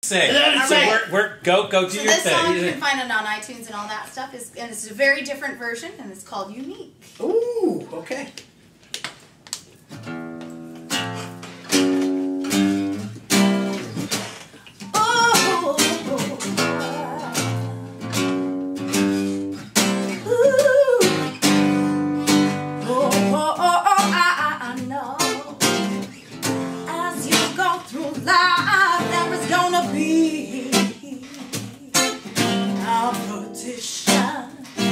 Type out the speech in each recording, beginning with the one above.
Sing. All So right. go do So your this thing. song you can find it on iTunes and all that stuff, and it's a very different version, and it's called Unique. Ooh, okay. I know as you go through life there is gonna be competition.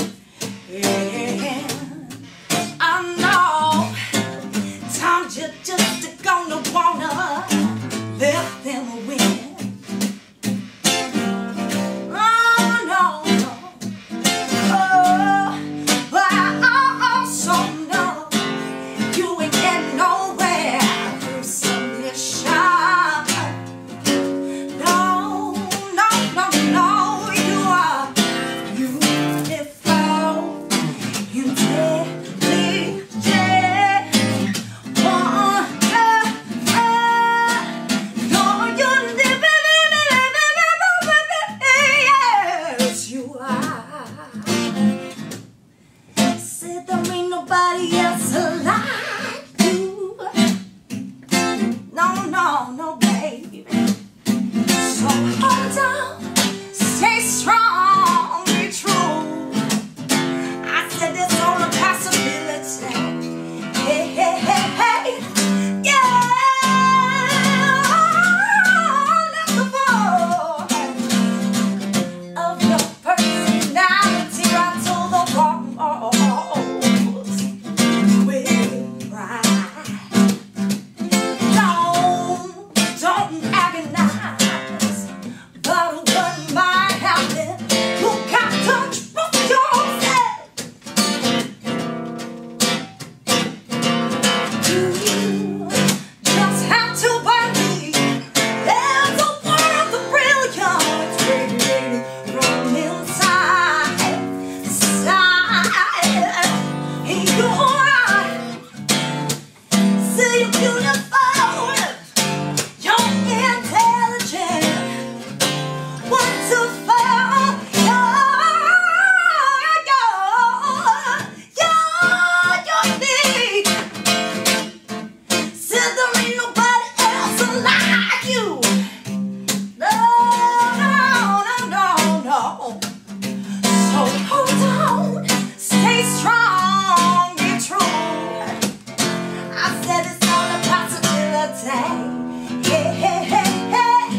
Yeah, I know times you're just gonna wanna let them win. Oh no, oh, but I also know you ain't getting nowhere through submission. No, no, no, no, you are beautiful, intelligent, wonderful. No, you're living, yes, you are. Said there ain't nobody else like you. No, no, no, baby. So hold on, stay strong, be true. I said there's only a possibility. Hey, hey, hey, hey, yeah. Let the voice of your personality right to the walls with pride. Don't agonize about what might happen. You got to trust yourself. You just have to believe there's a world of brilliance radiating from inside. And see you're beautiful, you're intelligent, wonderful, you're unique. Said there ain't nobody else like you. No, no, no, no, no. So hold on, stay strong, be true. I said it's all a possibility. Yeah, yeah, yeah,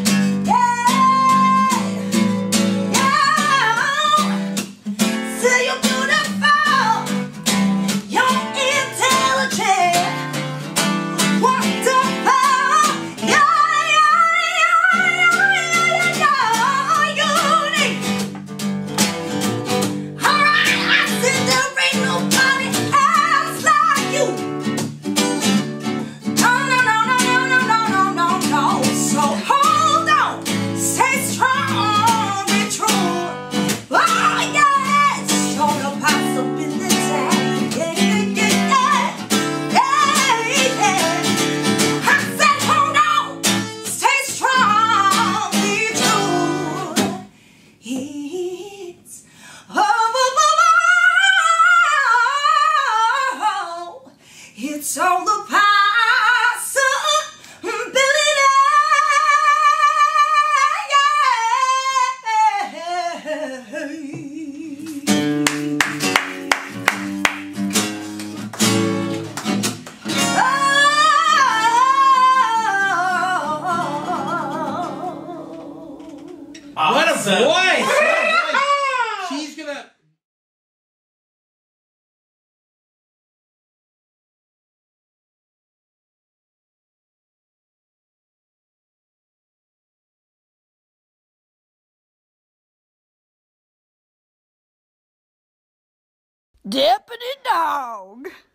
yeah, yeah. See you're beautiful, you're intelligent, wonderful. Yeah, you're unique. All right, I said there ain't nobody else like you. No, no, no, no, no, no, no, no, no. So hold on, stay strong, be true. Oh yes, show the possibility. Yeah, yeah, yeah, yeah, yeah. I said hold on, stay strong, be true. It's it's all the possibility. What a Awesome. voice! She's gonna. Deputy Dog.